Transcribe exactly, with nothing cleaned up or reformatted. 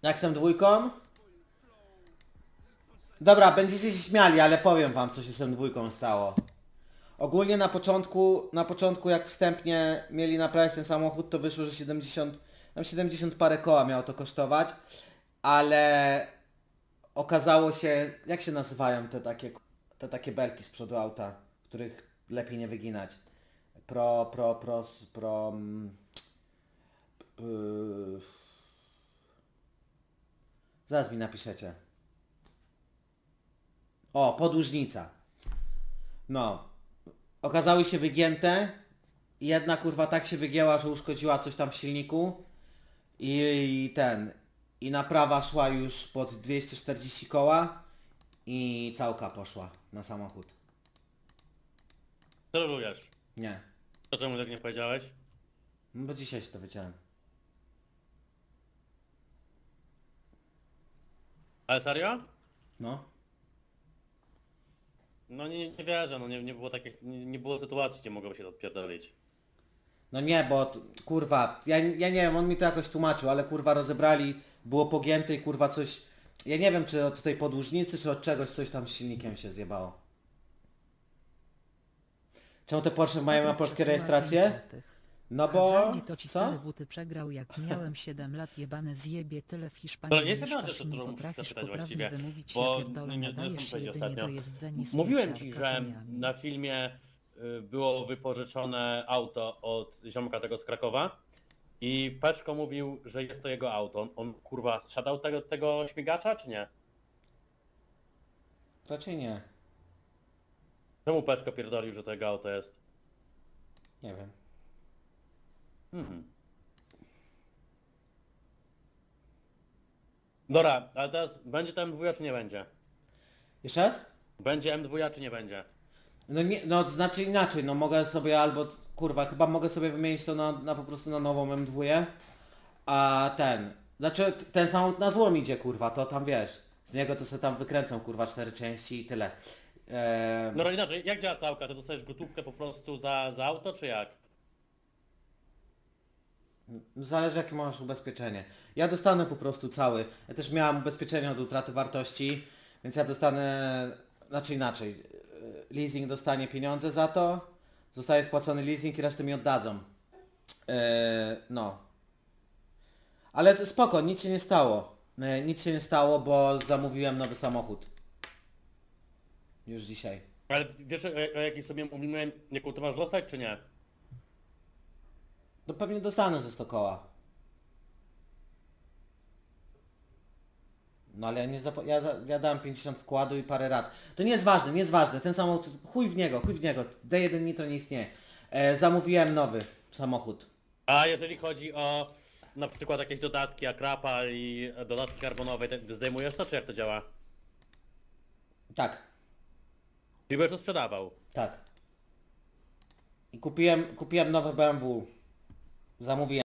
Jak z M dwójką? Dobra, będziecie się śmiali, ale powiem wam, co się z M dwójką stało. Ogólnie na początku, na początku jak wstępnie mieli naprawić ten samochód, to wyszło, że siedemdziesiąt, tam siedemdziesiąt parę koła miało to kosztować, ale okazało się, jak się nazywają te takie, te takie belki z przodu auta, których lepiej nie wyginać. Pro, pro, pro, pro... mm, Yy... Zaraz mi napiszecie. O, podłużnica. No. Okazały się wygięte. I jedna kurwa tak się wygięła, że uszkodziła coś tam w silniku. I, i ten. I naprawa szła już pod dwieście czterdzieści koła. I całka poszła na samochód. Trolujesz. Nie. To czemu tak nie powiedziałeś? No bo dzisiaj się to wiedziałem. Ale serio? No. No nie, nie wierzę, no nie, nie było takiej, nie, nie było sytuacji, gdzie mogłoby się to odpierdolić. No nie, bo t- kurwa, ja, ja nie wiem, on mi to jakoś tłumaczył, ale kurwa rozebrali, było pogięte i kurwa coś, ja nie wiem czy od tej podłużnicy, czy od czegoś coś tam z silnikiem się zjebało. Czemu te Porsche mają na Patryk polskie przesyła rejestracje? pięć złotych. No bo... Hazardzie to ci stare Co? buty przegrał jak miałem siedem lat, jebane zjebie, tyle w Hiszpanii Dobra, nie jestem mieszkasz pewien, że i to nie muszę potrafisz zapytać poprawnie właściwie, wymówić, bo ja pierdolę, nie, nie, nie nadajesz jestem się powiedzieć jedynie ostatnio. do jedzenia Mówiłem ci, słoicia że kartoniami. na filmie y, było wypożyczone auto od ziomka tego z Krakowa i Peczko mówił, że jest to jego auto. On, on kurwa siadał tego, tego śmigacza, czy nie? Raczej nie. Czemu Peczko pierdolił, że to jego auto jest? Nie wiem. Mhm. Dobra, ale teraz będzie to M dwa czy nie będzie? Jeszcze raz? Będzie M dwa czy nie będzie? No nie, no znaczy inaczej, no mogę sobie albo, kurwa, chyba mogę sobie wymienić to na, na po prostu na nową M dwa, a ten, znaczy t- ten samochód na złom idzie, kurwa, to tam wiesz, z niego to sobie tam wykręcą, kurwa, cztery części i tyle. Eee, No inaczej, jak działa całka? Ty dostajesz gotówkę po prostu za, za auto, czy jak? Zależy jakie masz ubezpieczenie. Ja dostanę po prostu cały, ja też miałam ubezpieczenie od utraty wartości, więc ja dostanę, znaczy inaczej, e, leasing dostanie pieniądze za to, zostaje spłacony leasing i resztę mi oddadzą. Eee, no. Ale to spoko, nic się nie stało. E, nic się nie stało, bo zamówiłem nowy samochód. Już dzisiaj. Ale wiesz o, o jakiej sobie mówiłem, jaką to masz dostać, czy nie? No pewnie dostanę ze sto koła. No ale ja nie zap... ja, za- ja dałem pięćdziesiąt wkładu i parę rat. To nie jest ważne, nie jest ważne. Ten samochód, chuj w niego, chuj w niego. D jeden Nitro nie istnieje. E, zamówiłem nowy samochód. A jeżeli chodzi o na przykład jakieś dodatki, akrapa i dodatki karbonowe, to zdejmujesz to, czy jak to działa? Tak, Czyli będziesz to sprzedawał. tak. I kupiłem, kupiłem nowe B M W. Zamówiłem.